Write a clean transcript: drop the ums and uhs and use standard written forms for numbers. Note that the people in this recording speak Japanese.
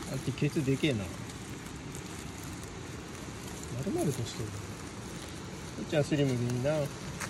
あってケツでけえな。丸々としてる。こっちはスリムでいいな。